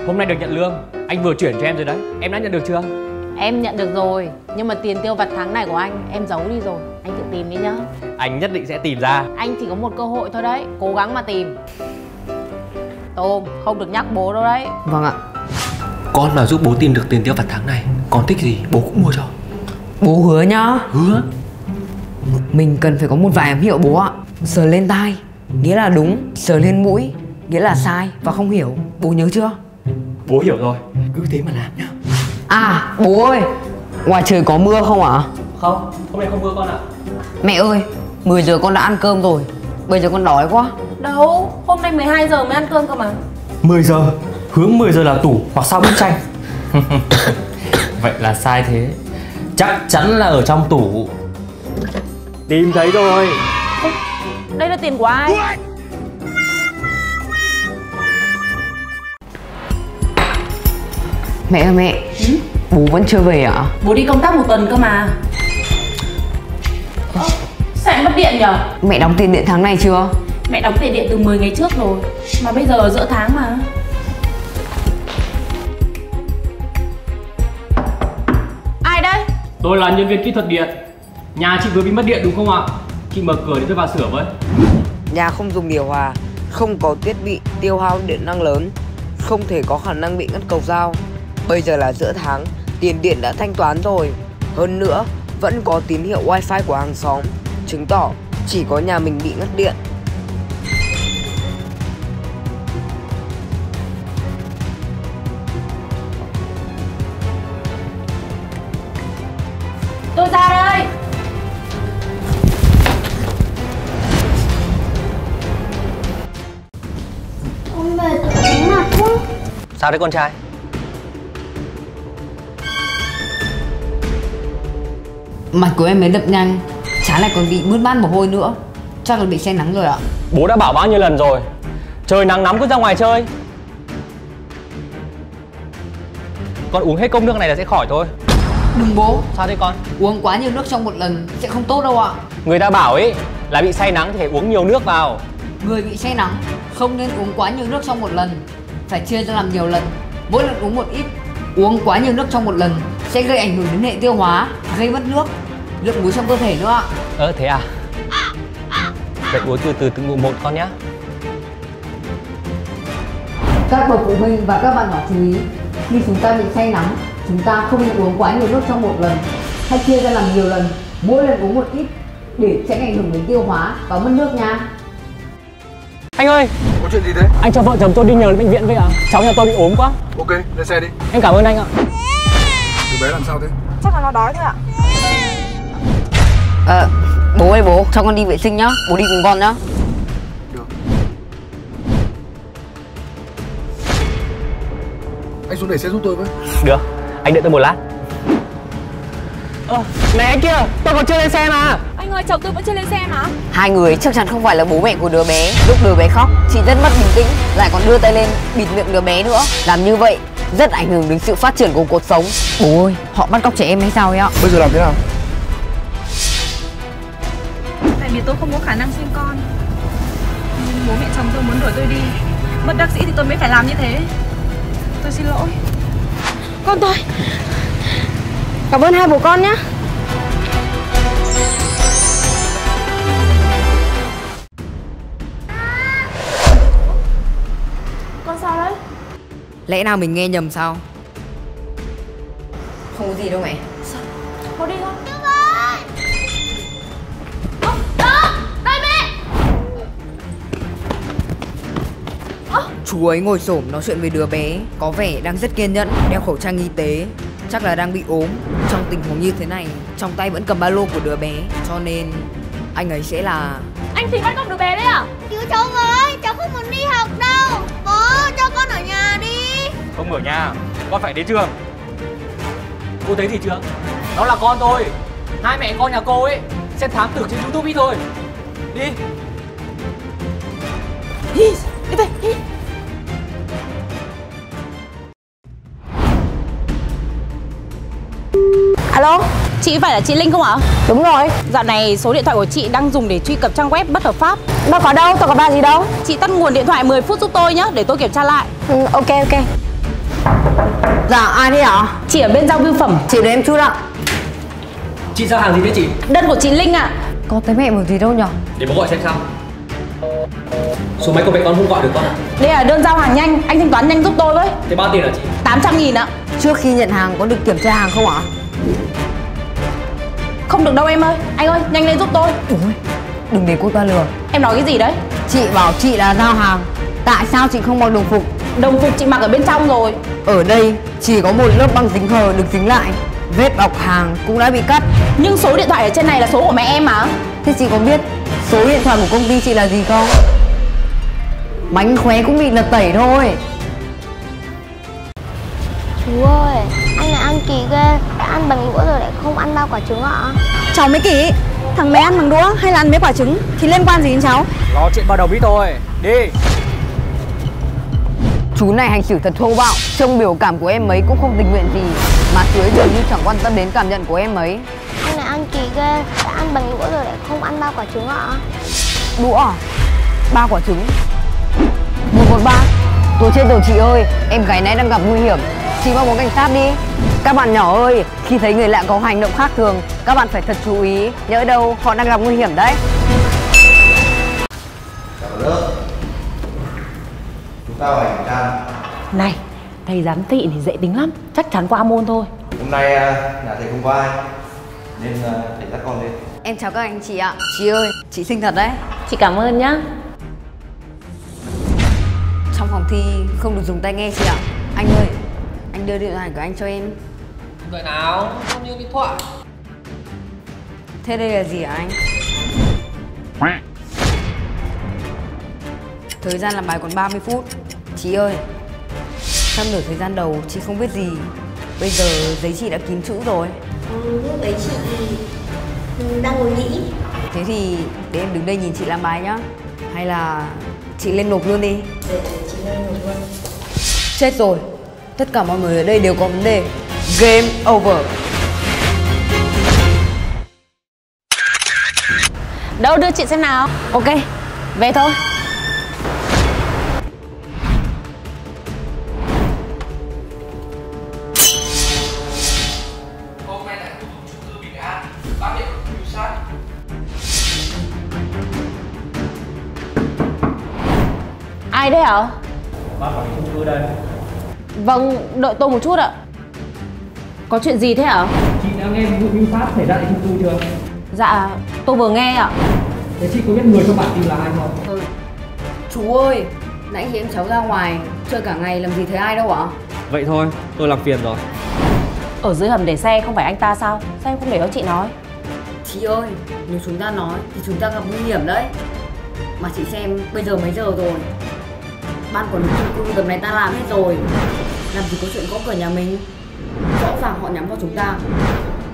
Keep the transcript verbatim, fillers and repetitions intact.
Hôm nay được nhận lương, anh vừa chuyển cho em rồi đấy. Em đã nhận được chưa? Em nhận được rồi, nhưng mà tiền tiêu vặt tháng này của anh em giấu đi rồi. Anh tự tìm đi nhá. Anh nhất định sẽ tìm ra. Anh chỉ có một cơ hội thôi đấy, cố gắng mà tìm. Tôm, không được nhắc bố đâu đấy. Vâng ạ. Con mà giúp bố tìm được tiền tiêu vặt tháng này, con thích gì bố cũng mua cho. Bố hứa nhá. Hứa. Mình cần phải có một vài ám hiệu bố ạ. Sờ lên tai nghĩa là đúng, sờ lên mũi nghĩa là sai và không hiểu. Bố nhớ chưa? Bố hiểu rồi, cứ thế mà làm nhá. À bố ơi, ngoài trời có mưa không ạ? Không, hôm nay không mưa con ạ. Mẹ ơi, mười giờ con đã ăn cơm rồi. Bây giờ con đói quá. Đâu, hôm nay mười hai giờ mới ăn cơm cơ mà. Mười giờ? Hướng mười giờ là tủ hoặc sao bức tranh. Vậy là sai thế. Chắc chắn là ở trong tủ. Tìm thấy rồi. Đây là tiền của ai? Mẹ ơi mẹ, ừ? Bố vẫn chưa về ạ? Bố đi công tác một tuần cơ mà. Ơ, sao em mất điện nhở? Mẹ đóng tiền điện tháng này chưa? Mẹ đóng tiền điện từ mười ngày trước rồi. Mà bây giờ giữa tháng mà. Ai đây? Tôi là nhân viên kỹ thuật điện. Nhà chị vừa bị mất điện đúng không ạ? Chị mở cửa để tôi vào sửa với. Nhà không dùng điều hòa, không có thiết bị tiêu hao điện năng lớn, không thể có khả năng bị ngắt cầu dao. Bây giờ là giữa tháng, tiền điện đã thanh toán rồi. Hơn nữa, vẫn có tín hiệu wifi của hàng xóm, chứng tỏ chỉ có nhà mình bị ngắt điện. Tôi ra đây. Con về tự đánh mặt quá. Sao đấy con trai? Mặt của em mới đập nhanh, chán lại còn bị mướt mát mồ hôi nữa. Chắc là bị say nắng rồi ạ. Bố đã bảo bao nhiêu lần rồi, trời nắng nóng cứ ra ngoài chơi. Con uống hết cốc nước này là sẽ khỏi thôi. Đừng bố. Sao thế con? Uống quá nhiều nước trong một lần sẽ không tốt đâu ạ. Người ta bảo ấy là bị say nắng thì phải uống nhiều nước vào. Người bị say nắng không nên uống quá nhiều nước trong một lần, phải chia ra làm nhiều lần, mỗi lần uống một ít. Uống quá nhiều nước trong một lần sẽ gây ảnh hưởng đến hệ tiêu hóa, gây mất nước, lượng muối trong cơ thể nữa ạ. Ơ thế à? Vậy uống từ từ từng ngụm một con nhá. Các bậc phụ huynh và các bạn nhỏ chú ý, khi chúng ta bị say nắng, chúng ta không nên uống quá nhiều nước trong một lần, hay chia ra làm nhiều lần, mỗi lần uống một ít để tránh ảnh hưởng đến tiêu hóa và mất nước nha. Anh ơi! Có chuyện gì thế? Anh cho vợ chồng tôi đi nhờ đến bệnh viện với ạ. Cháu nhà tôi bị ốm quá. Ok, lên xe đi. Em cảm ơn anh ạ. Đứa bé làm sao thế? Chắc là nó đói thôi ạ. Ờ, bố ơi bố, cho con đi vệ sinh nhá, bố đi cùng con nhá. Được. Anh xuống để xe giúp tôi với. Được, anh đợi tôi một lát. Ờ, này anh kia, tôi còn chưa lên xe mà. Anh ơi, chồng tôi vẫn chưa lên xe mà. Hai người chắc chắn không phải là bố mẹ của đứa bé. Lúc đứa bé khóc, chị rất mất bình tĩnh, lại còn đưa tay lên bịt miệng đứa bé nữa. Làm như vậy rất ảnh hưởng đến sự phát triển của cuộc sống. Bố ơi, họ bắt cóc trẻ em hay sao ấy ạ? Bây giờ làm thế nào? Tại vì tôi không có khả năng sinh con, bố mẹ chồng tôi muốn đuổi tôi đi. Bất đắc dĩ thì tôi mới phải làm như thế. Tôi xin lỗi. Con tôi. Cảm ơn hai bố con nhé. Con sao đấy? Lẽ nào mình nghe nhầm sao? Không có gì đâu mẹ. Sao? Con đi thôi. Chú ấy ngồi xổm nói chuyện với đứa bé, có vẻ đang rất kiên nhẫn, đeo khẩu trang y tế. Chắc là đang bị ốm. Trong tình huống như thế này, trong tay vẫn cầm ba lô của đứa bé, cho nên anh ấy sẽ là... Anh thì bắt cóc đứa bé đấy à? Cứu cháu với, cháu không muốn đi học đâu. Bố, cho con ở nhà đi. Không ở nhà, con phải đến trường. Cô thấy gì chưa? Nó là con tôi. Hai mẹ con nhà cô ấy xem thám tử trên YouTube thôi. Đi. Đi, đi về, đi. Alo, chị phải là chị Linh không ạ? Đúng rồi. Dạo này số điện thoại của chị đang dùng để truy cập trang web bất hợp pháp. Đâu có đâu, tôi có ba gì đâu. Chị tắt nguồn điện thoại mười phút giúp tôi nhé, để tôi kiểm tra lại. Ừ, ok ok. Dạ, ai đấy ạ? Chị ở bên giao bưu phẩm. Chị đợi em chút ạ. Chị giao hàng gì đấy chị? Đơn của chị Linh ạ. Có thấy mẹ một gì đâu nhở? Để bố gọi xem sao. Số máy của mẹ con không gọi được con ạ. Đây là đơn giao hàng nhanh, anh thanh toán nhanh giúp tôi với. Thế bao tiền hả chị? Tám trăm nghìn ạ. Trước khi nhận hàng có được kiểm tra hàng không ạ? Không được đâu em ơi. Anh ơi, nhanh lên giúp tôi. Ủa, đừng để cô ta lừa. Em nói cái gì đấy? Chị bảo chị là giao hàng, tại sao chị không mặc đồng phục? Đồng phục chị mặc ở bên trong rồi. Ở đây chỉ có một lớp băng dính hờ được dính lại. Vết bọc hàng cũng đã bị cắt. Nhưng số điện thoại ở trên này là số của mẹ em mà. Thế chị có biết số điện thoại của công ty chị là gì không? Mánh khóe cũng bị lật tẩy thôi. Chú ơi, anh này ăn kỳ ghê. Đã ăn bằng đũa rồi lại không ăn bao quả trứng ạ. Cháu mới kỳ. Thằng bé ăn bằng đũa hay là ăn mấy quả trứng thì liên quan gì đến cháu? Lo chuyện bao đồng ít thôi. Đi. Chú này hành xử thật thô bạo. Trông biểu cảm của em ấy cũng không tình nguyện gì, mà chú ấy dường như chẳng quan tâm đến cảm nhận của em ấy. Anh này ăn kỳ ghê. Đã ăn bằng đũa rồi lại không ăn bao quả trứng ạ. Đũa à? Ba quả trứng. Một một ba. Tôi chết rồi chị ơi, em gái này đang gặp nguy hiểm. Chị mau báo cảnh sát đi. Các bạn nhỏ ơi, khi thấy người lạ có hành động khác thường, các bạn phải thật chú ý, nhỡ đâu họ đang gặp nguy hiểm đấy. Chào lớp. Chúng ta vào kiểm tra. Này, thầy giám thị thì dễ tính lắm, chắc chắn qua môn thôi. Hôm nay nhà thầy không có ai nên thầy dắt con lên. Em chào các anh chị ạ. Chị ơi, chị xinh thật đấy. Chị cảm ơn nhá. Trong phòng thi không được dùng tai nghe chị ạ. Anh ơi, anh đưa điện thoại của anh cho em. Điện thoại nào? Không như điện thoại. Thế đây là gì hả anh? Thời gian làm bài còn ba mươi phút. Chị ơi, trong nửa thời gian đầu chị không biết gì. Bây giờ giấy chị đã kín chữ rồi. Ừ, lúc đấy chị đang ngồi nghĩ. Thế thì để em đứng đây nhìn chị làm bài nhá. Hay là chị lên nộp luôn đi. Để chị lên nộp luôn. Chết rồi, tất cả mọi người ở đây đều có vấn đề. Game over. Đâu, đưa chị xem nào. Ok, về thôi. Hôm nay tại khu chung cư Bình An, phát hiện mưu sát. Ai đấy hả? Bác quản lý chung cư đây. Vâng, đợi tôi một chút ạ. Có chuyện gì thế hả? Chị đã nghe vụ mưu sát xảy ra tại chung cư chưa? Dạ, tôi vừa nghe ạ. Thế chị có biết người trong bản tin là ai không? Ừ. Chú ơi, nãy thì em cháu ra ngoài chơi cả ngày làm gì thấy ai đâu ạ? Vậy thôi, tôi làm phiền rồi. Ở dưới hầm để xe không phải anh ta sao? Sao em không để cho chị nói? Chị ơi, nếu chúng ta nói thì chúng ta gặp nguy hiểm đấy. Mà chị xem bây giờ mấy giờ rồi? Ban quản lý chung cư tầm này ta làm hết rồi. Làm gì có chuyện gõ cửa nhà mình. Rõ ràng họ nhắm vào chúng ta.